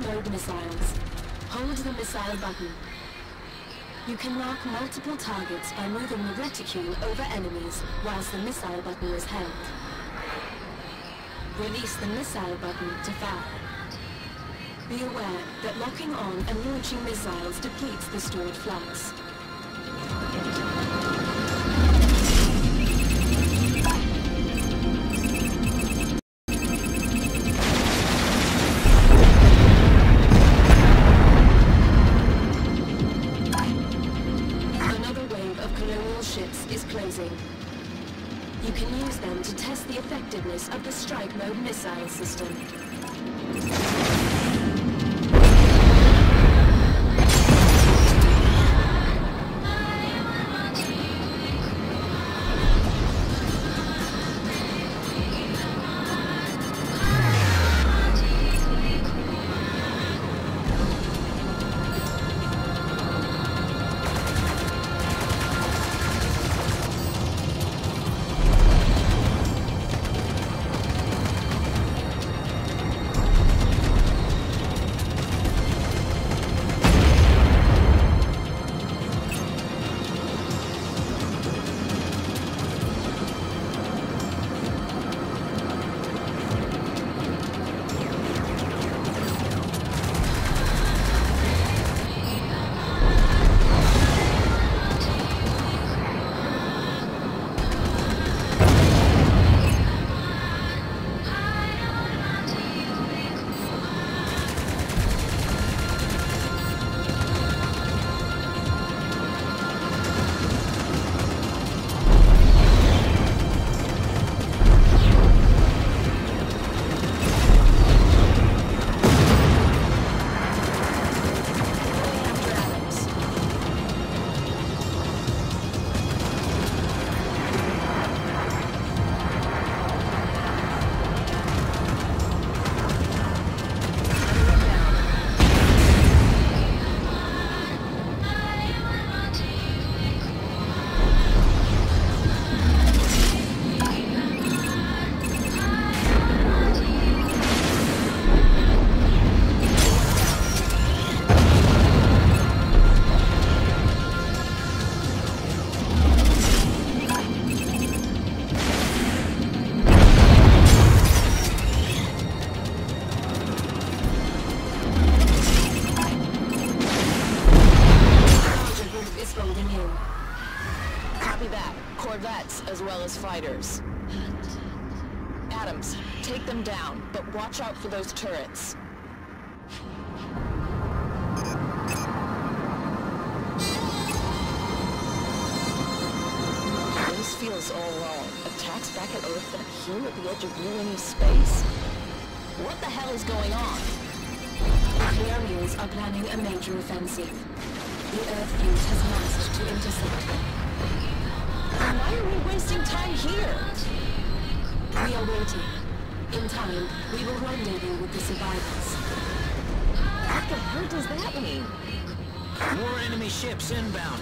mode missiles. Hold the missile button. You can mark multiple targets by moving the reticule over enemies whilst the missile button is held. Release the missile button to fire. Be aware that locking on and launching missiles depletes the stored flux. Another wave of colonial ships is closing. You can use them to test the effectiveness of the strike mode missile system. Corvettes as well as fighters. Adams, take them down, but watch out for those turrets. This feels all wrong. Attacks back at Earth and here at the edge of ruinous space? What the hell is going on? The Ariels are planning a major offensive. The Earth fleet has massed to intercept them. Why are we wasting time here? We are waiting. In time, we will rendezvous with the survivors. What the hell does that mean? More enemy ships inbound.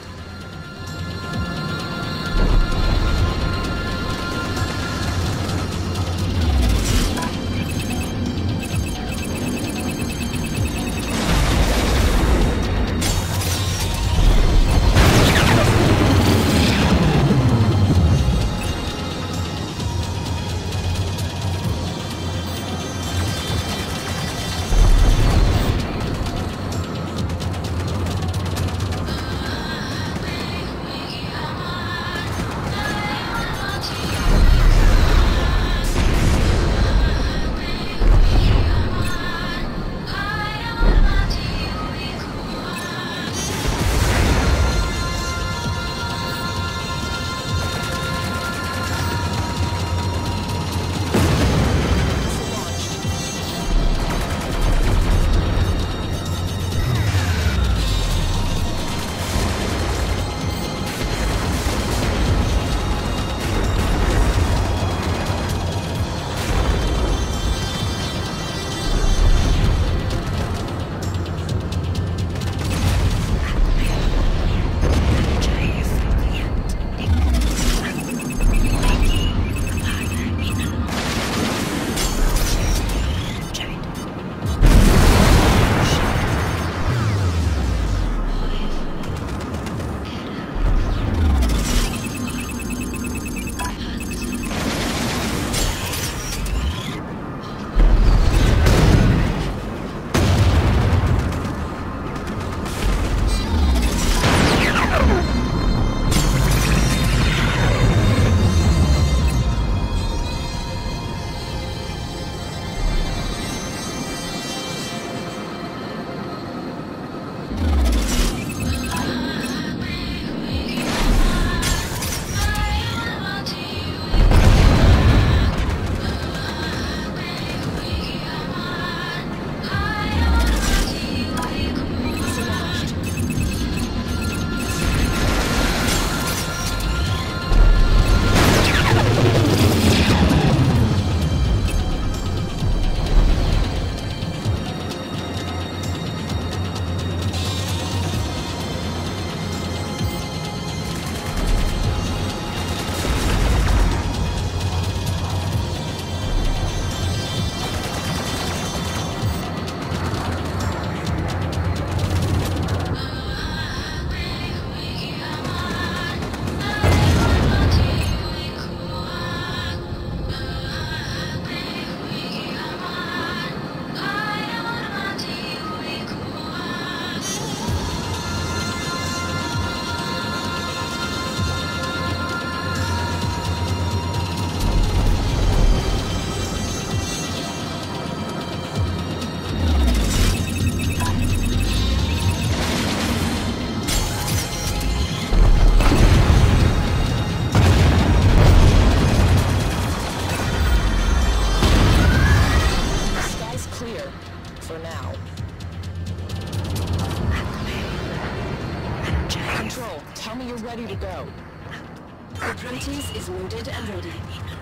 Control, tell me you're ready to go. The Proteus is loaded and ready.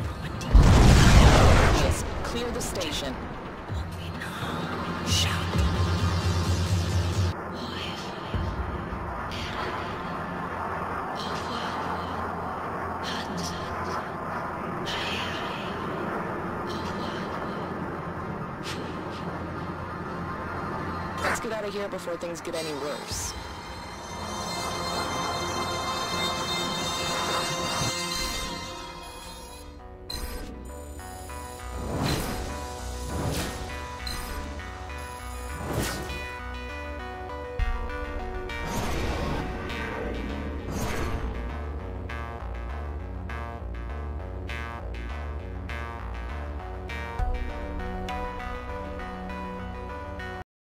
Just clear the station. Let's get out of here before things get any worse.